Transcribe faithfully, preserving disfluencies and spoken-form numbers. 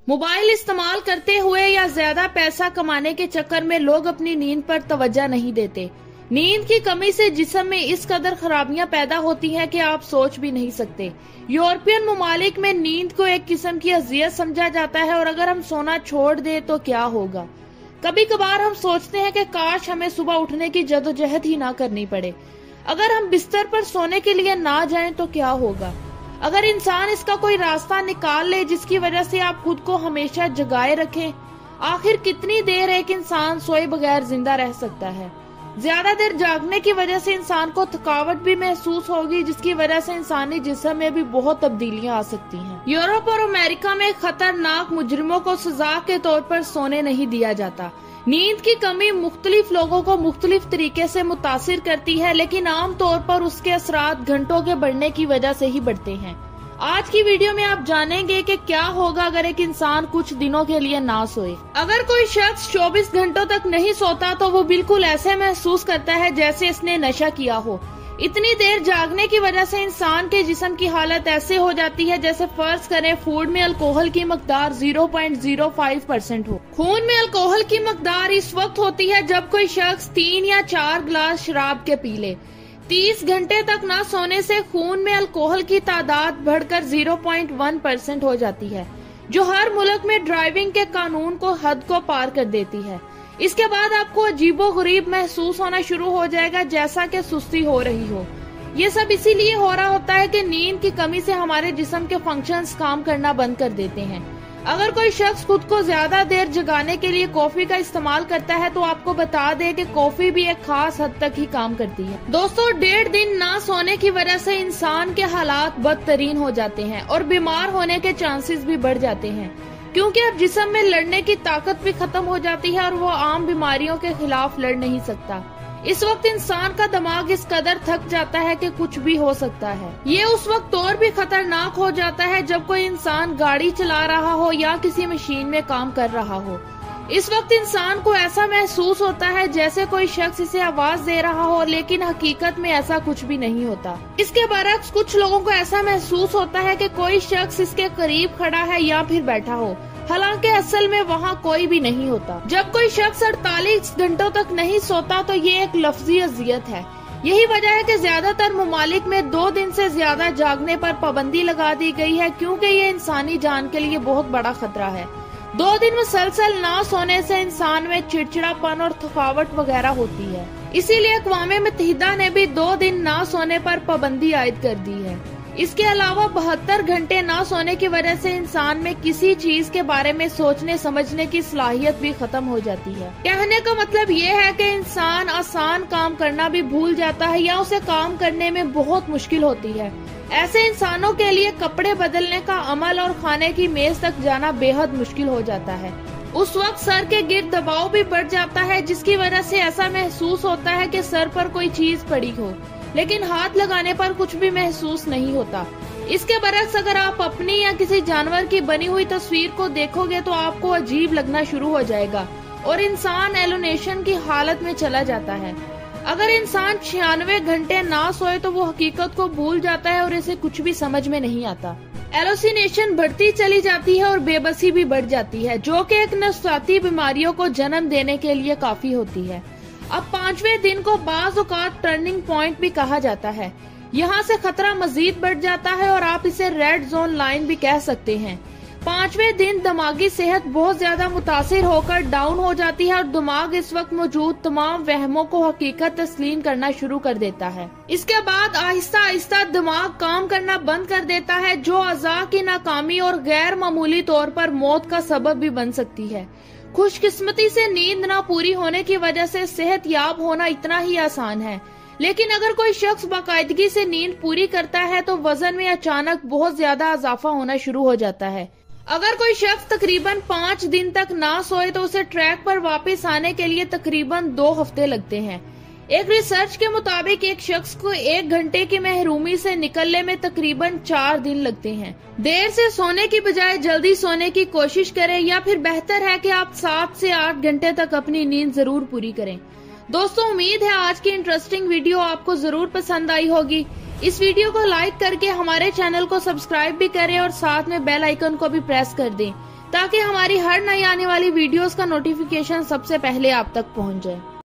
Mobile इस्तेमाल करते हुए या ज्यादा पैसा कमाने के चक्कर में लोग अपनी नींद पर तवज्जो नहीं देते। नींद की कमी से जिस्म में इस कदर खराबियां पैदा होती हैं कि आप सोच भी नहीं सकते। यूरोपियन ममालिक में नींद को एक किस्म की अजियत समझा जाता है और अगर हम सोना छोड़ दें तो क्या होगा। कभी कभार हम सोचते हैं कि काश हमें सुबह उठने की जदोजहद ही ना करनी पड़े। अगर हम बिस्तर पर सोने के लिए ना जाएं तो क्या होगा। अगर इंसान इसका कोई रास्ता निकाल ले जिसकी वजह से आप खुद को हमेशा जगाए रखें। आखिर कितनी देर एक इंसान सोए बगैर जिंदा रह सकता है। ज्यादा देर जागने की वजह से इंसान को थकावट भी महसूस होगी, जिसकी वजह से इंसानी जिस्म में भी बहुत तब्दीलियां आ सकती हैं। यूरोप और अमेरिका में खतरनाक मुजरिमों को सजा के तौर पर सोने नहीं दिया जाता। नींद की कमी मुख्तलिफ लोगों को मुख्तलिफ तरीके से मुतासिर करती है, लेकिन आम तौर पर उसके असरात घंटों के बढ़ने की वजह से ही बढ़ते हैं। आज की वीडियो में आप जानेंगे कि क्या होगा अगर एक इंसान कुछ दिनों के लिए ना सोए। अगर कोई शख्स चौबीस घंटों तक नहीं सोता तो वो बिल्कुल ऐसे महसूस करता है जैसे इसने नशा किया हो। इतनी देर जागने की वजह से इंसान के जिस्म की हालत ऐसे हो जाती है जैसे फर्ज करें फूड में अल्कोहल की मकदार zero point zero five percent हो। खून में अल्कोहल की मकदार इस वक्त होती है जब कोई शख्स तीन या चार ग्लास शराब के पी ले। तीस घंटे तक ना सोने से खून में अल्कोहल की तादाद बढ़कर ज़ीरो पॉइंट वन परसेंट हो जाती है, जो हर मुल्क में ड्राइविंग के कानून को हद को पार कर देती है। इसके बाद आपको अजीबोगरीब महसूस होना शुरू हो जाएगा, जैसा कि सुस्ती हो रही हो। ये सब इसीलिए हो रहा होता है कि नींद की कमी से हमारे जिस्म के फंक्शंस काम करना बंद कर देते हैं। अगर कोई शख्स खुद को ज्यादा देर जगाने के लिए कॉफी का इस्तेमाल करता है तो आपको बता दें कि कॉफी भी एक खास हद तक ही काम करती है। दोस्तों, डेढ़ दिन ना सोने की वजह से इंसान के हालात बदतरीन हो जाते हैं और बीमार होने के चांसेस भी बढ़ जाते हैं, क्योंकि अब जिस्म में लड़ने की ताकत भी खत्म हो जाती है और वो आम बीमारियों के खिलाफ लड़ नहीं सकता। इस वक्त इंसान का दिमाग इस कदर थक जाता है कि कुछ भी हो सकता है। ये उस वक्त और भी खतरनाक हो जाता है जब कोई इंसान गाड़ी चला रहा हो या किसी मशीन में काम कर रहा हो। इस वक्त इंसान को ऐसा महसूस होता है जैसे कोई शख्स इसे आवाज दे रहा हो, लेकिन हकीकत में ऐसा कुछ भी नहीं होता। इसके बरक्स कुछ लोगों को ऐसा महसूस होता है कि कोई शख्स इसके करीब खड़ा है या फिर बैठा हो, हालांकि असल में वहाँ कोई भी नहीं होता। जब कोई शख्स अड़तालीस घंटों तक नहीं सोता तो ये एक लफ्जी अजियत है। यही वजह है कि ज्यादातर ममालिक में दो दिन से ज्यादा जागने पर पाबंदी लगा दी गई है, क्योंकि ये इंसानी जान के लिए बहुत बड़ा खतरा है। दो दिन मुसलसल ना सोने से इंसान में चिड़चिड़ापन और थकावट वगैरह होती है। इसीलिए अक़वाम मुत्तहिदा ने भी दो दिन ना सोने पर पाबंदी आयद कर दी है। इसके अलावा बहत्तर घंटे ना सोने की वजह से इंसान में किसी चीज के बारे में सोचने समझने की सलाहियत भी खत्म हो जाती है। कहने का मतलब ये है कि इंसान आसान काम करना भी भूल जाता है या उसे काम करने में बहुत मुश्किल होती है। ऐसे इंसानों के लिए कपड़े बदलने का अमल और खाने की मेज तक जाना बेहद मुश्किल हो जाता है। उस वक्त सर के गिर्द दबाव भी बढ़ जाता है, जिसकी वजह से ऐसा महसूस होता है कि सर पर कोई चीज पड़ी हो, लेकिन हाथ लगाने पर कुछ भी महसूस नहीं होता। इसके बरक्स अगर आप अपनी या किसी जानवर की बनी हुई तस्वीर को देखोगे तो आपको अजीब लगना शुरू हो जाएगा और इंसान एलोनेशन की हालत में चला जाता है। अगर इंसान छियानवे घंटे ना सोए तो वो हकीकत को भूल जाता है और इसे कुछ भी समझ में नहीं आता। एलोसिनेशन बढ़ती चली जाती है और बेबसी भी बढ़ जाती है, जो कि एक नफसाती बीमारियों को जन्म देने के लिए काफी होती है। अब पांचवें दिन को बाज़ औक़ात टर्निंग पॉइंट भी कहा जाता है। यहाँ से खतरा मजीद बढ़ जाता है और आप इसे रेड जोन लाइन भी कह सकते हैं। पांचवें दिन दिमागी सेहत बहुत ज्यादा मुतासिर होकर डाउन हो जाती है और दिमाग इस वक्त मौजूद तमाम वहमों को हकीकत तस्लीम करना शुरू कर देता है। इसके बाद आहिस्ता आहिस्ता दिमाग काम करना बंद कर देता है, जो अज़ा की नाकामी और गैर मामूली तौर पर मौत का सबब भी बन सकती है। खुशकिस्मती से नींद ना पूरी होने की वजह से सेहत याब होना इतना ही आसान है, लेकिन अगर कोई शख्स बाकायदगी से नींद पूरी करता है तो वजन में अचानक बहुत ज्यादा इजाफा होना शुरू हो जाता है। अगर कोई शख्स तकरीबन पाँच दिन तक ना सोए तो उसे ट्रैक पर वापस आने के लिए तकरीबन दो हफ्ते लगते हैं। एक रिसर्च के मुताबिक एक शख्स को एक घंटे की महरूमी से निकलने में तकरीबन चार दिन लगते हैं। देर से सोने की बजाय जल्दी सोने की कोशिश करें, या फिर बेहतर है कि आप सात से आठ घंटे तक अपनी नींद जरूर पूरी करें। दोस्तों, उम्मीद है आज की इंटरेस्टिंग वीडियो आपको जरूर पसंद आई होगी। इस वीडियो को लाइक करके हमारे चैनल को सब्सक्राइब भी करें और साथ में बेल आइकन को भी प्रेस कर दें, ताकि हमारी हर नई आने वाली वीडियोस का नोटिफिकेशन सबसे पहले आप तक पहुंच जाए।